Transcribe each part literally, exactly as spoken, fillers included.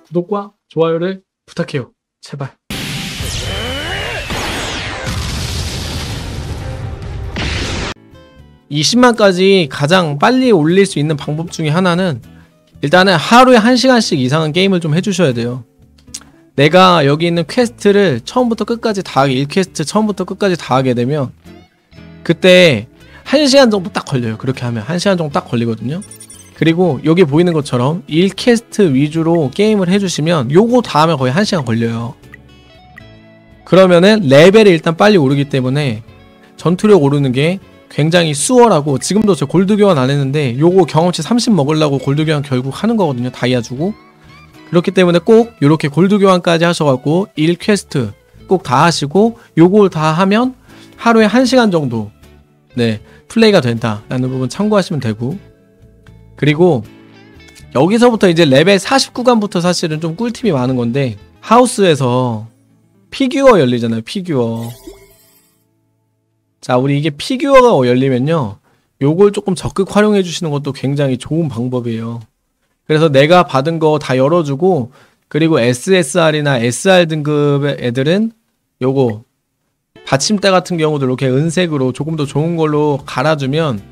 구독과 좋아요를 부탁해요. 제발. 이십만까지 가장 빨리 올릴 수 있는 방법 중에 하나는 일단은 하루에 한 시간씩 이상은 게임을 좀 해주셔야 돼요. 내가 여기 있는 퀘스트를 처음부터 끝까지 다 하게, 일 퀘스트 처음부터 끝까지 다 하게 되면 그때 한 시간 정도 딱 걸려요. 그렇게 하면 한 시간 정도 딱 걸리거든요. 그리고 여기 보이는 것처럼 일 퀘스트 위주로 게임을 해주시면 요거 다 하면 거의 한 시간 걸려요. 그러면은 레벨이 일단 빨리 오르기 때문에 전투력 오르는 게 굉장히 수월하고, 지금도 저 골드 교환 안 했는데 요거 경험치 삼십 먹으려고 골드 교환 결국 하는 거거든요. 다이아 주고. 그렇기 때문에 꼭 요렇게 골드 교환까지 하셔갖고 일 퀘스트 꼭 다 하시고 요걸 다 하면 하루에 한 시간 정도 네 플레이가 된다라는 부분 참고하시면 되고, 그리고 여기서부터 이제 레벨 사십구 관부터 사실은 좀 꿀팁이 많은 건데, 하우스에서 피규어 열리잖아요. 피규어. 자, 우리 이게 피규어가 열리면요, 요걸 조금 적극 활용해 주시는 것도 굉장히 좋은 방법이에요. 그래서 내가 받은 거 다 열어주고, 그리고 에스에스알이나 에스알 등급의 애들은 요거 받침대 같은 경우도 이렇게 은색으로 조금 더 좋은 걸로 갈아주면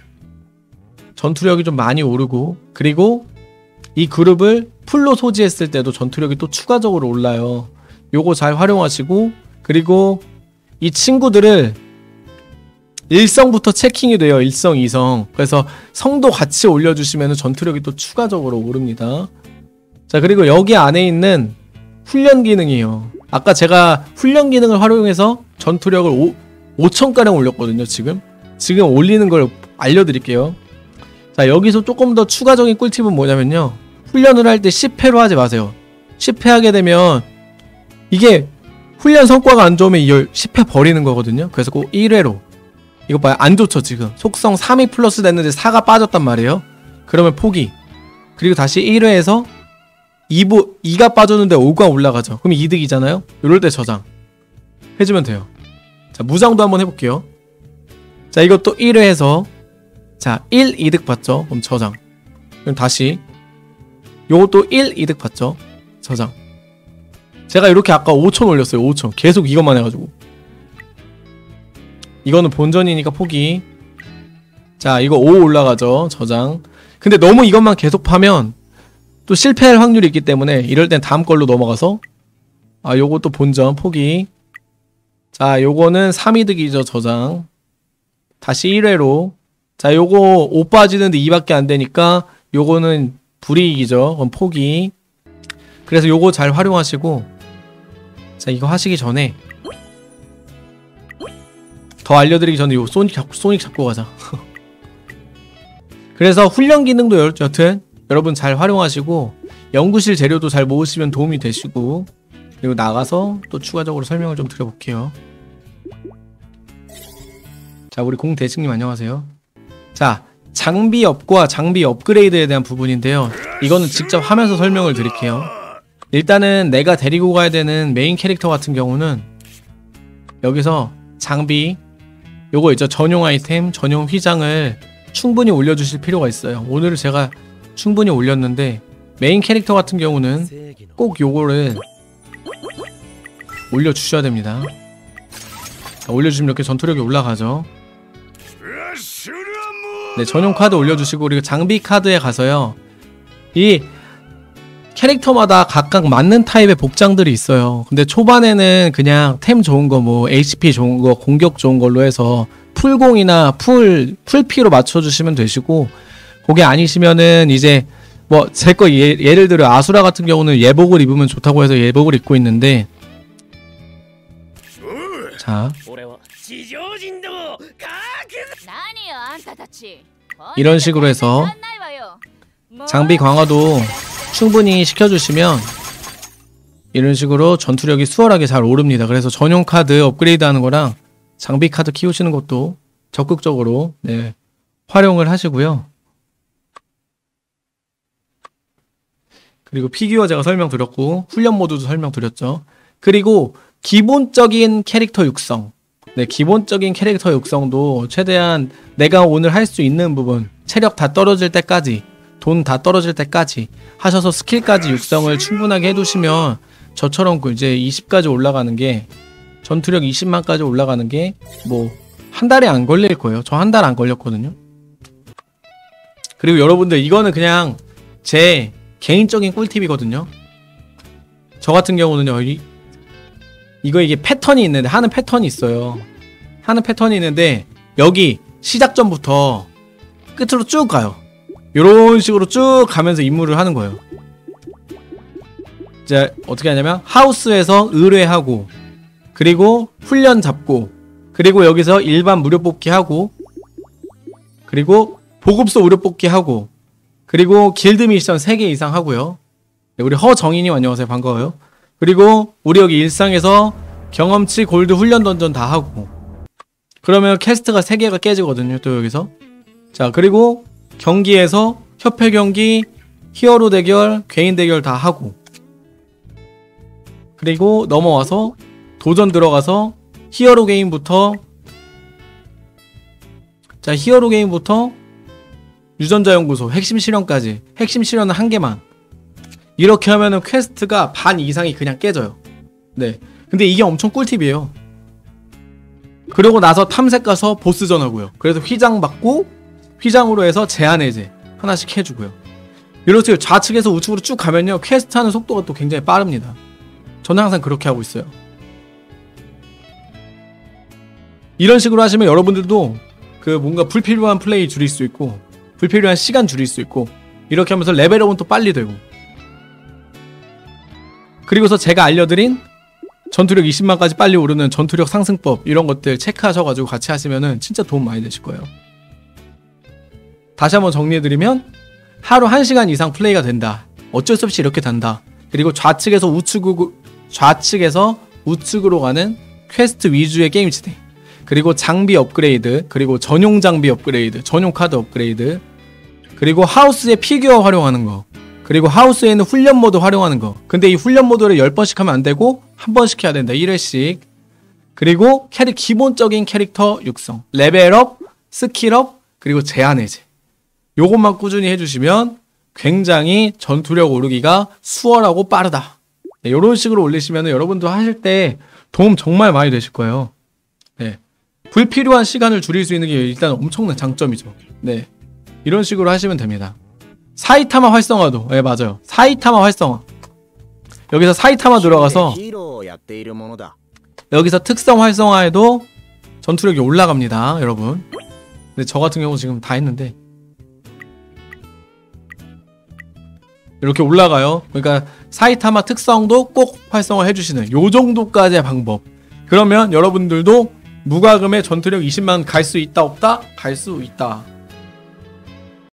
전투력이 좀 많이 오르고, 그리고 이 그룹을 풀로 소지했을 때도 전투력이 또 추가적으로 올라요. 요거 잘 활용하시고, 그리고 이 친구들을 일성부터 체킹이 돼요. 일성, 이성. 그래서 성도 같이 올려주시면 전투력이 또 추가적으로 오릅니다. 자, 그리고 여기 안에 있는 훈련 기능이에요. 아까 제가 훈련 기능을 활용해서 전투력을 오천가량 올렸거든요. 지금 지금 올리는 걸 알려드릴게요. 자, 여기서 조금 더 추가적인 꿀팁은 뭐냐면요, 훈련을 할 때 십 회로 하지 마세요. 십 회 하게 되면 이게 훈련 성과가 안 좋으면 이걸 십 회 버리는 거거든요. 그래서 꼭 일 회로. 이거 봐요. 안 좋죠. 지금 속성 삼이 플러스 됐는데 사가 빠졌단 말이에요. 그러면 포기. 그리고 다시 일 회에서 이가 빠졌는데 오가 올라가죠. 그럼 이득이잖아요. 이럴 때 저장 해주면 돼요. 자, 무장도 한번 해볼게요. 자, 이것도 일 회에서 자 일 이득 봤죠. 그럼 저장. 그럼 다시 요것도 일 이득 봤죠. 저장. 제가 이렇게 아까 오천 올렸어요. 오천. 계속 이것만 해가지고. 이거는 본전이니까 포기. 자, 이거 오 올라가죠. 저장. 근데 너무 이것만 계속 파면 또 실패할 확률이 있기 때문에 이럴 땐 다음 걸로 넘어가서, 아, 요것도 본전 포기. 자, 요거는 삼 이득이죠. 저장. 다시 일 회로. 자, 요거 오 빠지는데 이밖에 안 되니까 요거는 불이익이죠. 그럼 포기. 그래서 요거 잘 활용하시고, 자, 이거 하시기 전에 더 알려드리기 전에 요 소닉 잡고, 소닉 잡고 가자. 그래서 훈련 기능도 여, 여튼 여러분 잘 활용하시고, 연구실 재료도 잘 모으시면 도움이 되시고, 그리고 나가서 또 추가적으로 설명을 좀 드려볼게요. 자, 우리 공대식님 안녕하세요. 자, 장비업과 장비 업그레이드에 대한 부분인데요, 이거는 직접 하면서 설명을 드릴게요. 일단은 내가 데리고 가야 되는 메인 캐릭터 같은 경우는 여기서 장비 요거 있죠. 전용 아이템, 전용 휘장을 충분히 올려주실 필요가 있어요. 오늘은 제가 충분히 올렸는데, 메인 캐릭터 같은 경우는 꼭 요거를 올려주셔야 됩니다. 자, 올려주시면 이렇게 전투력이 올라가죠. 네, 전용 카드 올려주시고, 그리고 장비 카드에 가서요, 이 캐릭터마다 각각 맞는 타입의 복장들이 있어요. 근데 초반에는 그냥 템 좋은 거, 뭐 에이치피 좋은 거, 공격 좋은 걸로 해서 풀공이나 풀, 풀피로 맞춰주시면 되시고, 그게 아니시면은 이제 뭐 제 거 예, 예를 들어 아수라 같은 경우는 예복을 입으면 좋다고 해서 예복을 입고 있는데, 자, 이런 식으로 해서 장비 강화도 충분히 시켜주시면 이런 식으로 전투력이 수월하게 잘 오릅니다. 그래서 전용 카드 업그레이드 하는 거랑 장비 카드 키우시는 것도 적극적으로 네, 활용을 하시고요. 그리고 피규어 제가 설명드렸고, 훈련 모드도 설명드렸죠. 그리고 기본적인 캐릭터 육성, 네, 기본적인 캐릭터 육성도 최대한 내가 오늘 할 수 있는 부분, 체력 다 떨어질 때까지 돈 다 떨어질 때까지 하셔서 스킬까지 육성을 충분하게 해두시면 저처럼 그 이제 이십까지 올라가는 게, 전투력 이십만까지 올라가는 게 뭐 한 달에 안 걸릴 거예요. 저 한 달 안 걸렸거든요. 그리고 여러분들 이거는 그냥 제 개인적인 꿀팁이거든요. 저 같은 경우는요, 이, 이거 이게 패턴이 있는데, 하는 패턴이 있어요. 하는 패턴이 있는데 여기 시작전부터 끝으로 쭉 가요. 요런 식으로 쭉 가면서 임무를 하는 거예요. 이제 어떻게 하냐면 하우스에서 의뢰하고, 그리고 훈련 잡고, 그리고 여기서 일반 무료 뽑기 하고, 그리고 보급소 무료 뽑기 하고, 그리고 길드 미션 세 개 이상 하고요. 네, 우리 허정인님 안녕하세요. 반가워요. 그리고 우리 여기 일상에서 경험치 골드 훈련 던전 다 하고, 그러면 퀘스트가 세 개가 깨지거든요. 또 여기서. 자, 그리고 경기에서 협회 경기, 히어로 대결, 개인 대결 다 하고, 그리고 넘어와서 도전 들어가서 히어로 게임부터, 자 히어로 게임부터 유전자 연구소 핵심 실현까지, 핵심 실현은 한 개만, 이렇게 하면은 퀘스트가 반 이상이 그냥 깨져요. 네, 근데 이게 엄청 꿀팁이에요. 그러고 나서 탐색 가서 보스전 하고요. 그래서 휘장 받고, 휘장으로 해서 제한 해제 하나씩 해주고요. 이렇게 좌측에서 우측으로 쭉 가면요, 퀘스트 하는 속도가 또 굉장히 빠릅니다. 저는 항상 그렇게 하고 있어요. 이런 식으로 하시면 여러분들도 그 뭔가 불필요한 플레이 줄일 수 있고, 불필요한 시간 줄일 수 있고, 이렇게 하면서 레벨업은 또 빨리 되고, 그리고서 제가 알려드린 전투력 이십만까지 빨리 오르는 전투력 상승법, 이런 것들 체크하셔가지고 같이 하시면은 진짜 도움 많이 되실 거예요. 다시 한번 정리해드리면, 하루 한 시간 이상 플레이가 된다, 어쩔 수 없이 이렇게 된다, 그리고 좌측에서 우측으로, 좌측에서 우측으로 가는 퀘스트 위주의 게임 진행, 그리고 장비 업그레이드, 그리고 전용 장비 업그레이드, 전용 카드 업그레이드, 그리고 하우스에 피규어 활용하는 거, 그리고 하우스에 있는 훈련 모드 활용하는 거. 근데 이 훈련 모드를 열 번씩 하면 안 되고 한 번씩 해야 된다. 일 회씩. 그리고 캐릭, 기본적인 캐릭터 육성, 레벨업, 스킬업, 그리고 제한 해제. 요것만 꾸준히 해주시면 굉장히 전투력 오르기가 수월하고 빠르다. 네, 요런 식으로 올리시면 여러분도 하실 때 도움 정말 많이 되실 거예요. 네. 불필요한 시간을 줄일 수 있는 게 일단 엄청난 장점이죠. 네, 이런 식으로 하시면 됩니다. 사이타마 활성화도, 네 맞아요, 사이타마 활성화. 여기서 사이타마 들어가서 여기서 특성 활성화해도 전투력이 올라갑니다, 여러분. 근데 저 같은 경우 지금 다 했는데 이렇게 올라가요. 그러니까 사이타마 특성도 꼭 활성화 해주시는 요 정도까지의 방법. 그러면 여러분들도 무과금에 전투력 이십만 갈 수 있다 없다? 갈 수 있다.